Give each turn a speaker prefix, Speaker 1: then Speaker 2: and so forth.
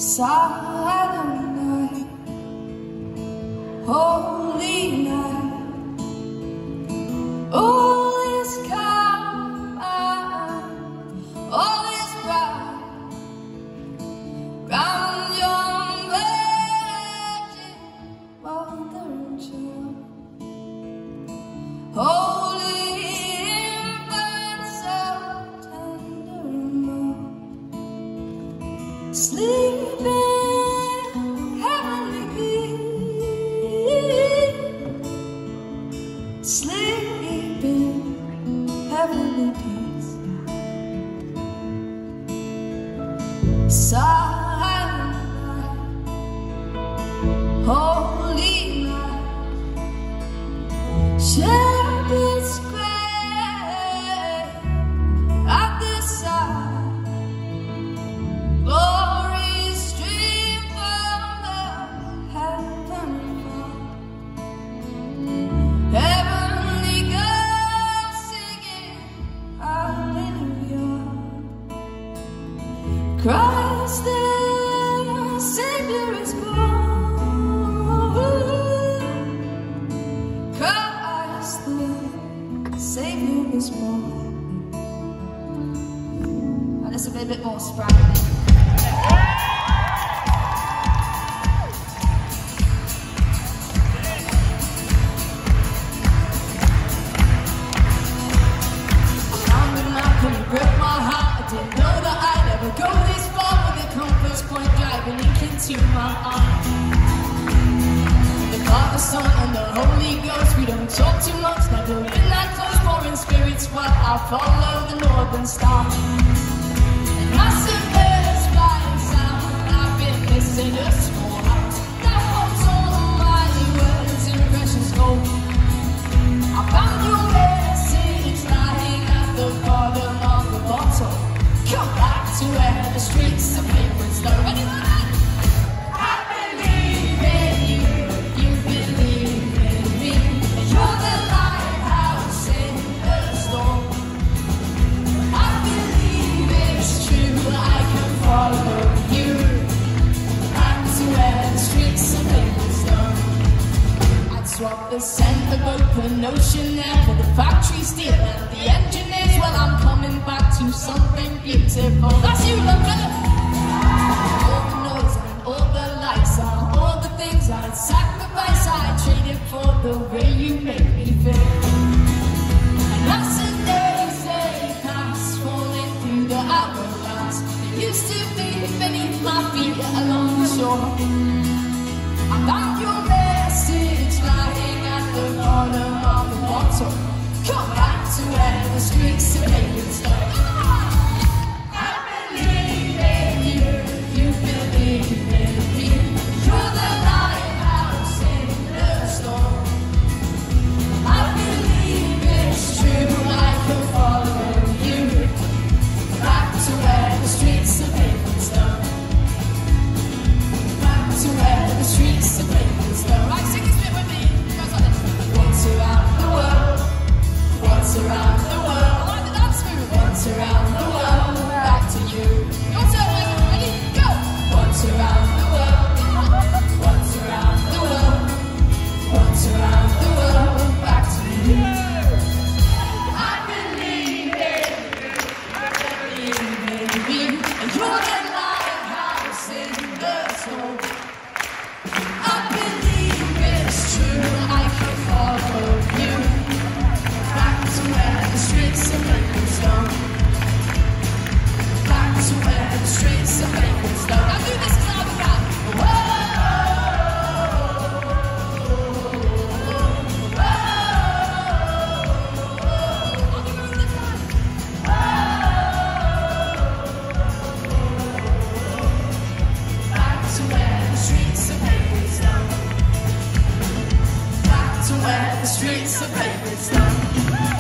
Speaker 1: Silent night, holy night, all is calm, all is bright. Round young virgin, mother and child, holy infant, so tender and mild, sleeping. Sleeping heavenly peace, silent night, holy night, shepherds gray at the side, glory stream from the heavenly fire. Christ the Savior is born. Christ the Savior is born. And it's a bit more Spraggan. To my arms, the Father, Son, and the Holy Ghost. We don't talk too much, never in that close. Foreign spirits, while I follow the northern star. And massive birds flying south. I've been missing a schoolhouse that holds all my words in precious gold. I found your message lying at the bottom of the bottle. Come back to where the streets of England slow. Anyone? Swap the scent of open ocean air for the factory steel and the engineers. Well, I'm coming back to something beautiful. That's you, lover. All the noise and all the lights are all the things I'd sacrifice. I traded for the way you make me feel. And as the days they pass, falling through the hourglass, it used to be beneath my feet along the shore. I found your message lying at the bottom of the bottle. Come back to where the streets of England start. I believe in you, you believe in me. You're the lighthouse in the storm. I believe it's true, I can follow you back to where the streets of England start. Back to where the streets of England start. Right, sing this bit with me. It goes like this. Once around the world, once around the world. I like the dance move. Once around the world, back to you. Your turn, ready, go. Once around the world, once around the world, once around the world, back to you. I believe in you, I believe in me, and you're the lighthouse in the storm. I believe it's true, I can follow you back to where the streets of England stone. Back to where the streets of England stone. Now do this because I'll be back. Whoa, I'll be moving the time. Back to where the streets of England stone. Back to where the streets of England stone.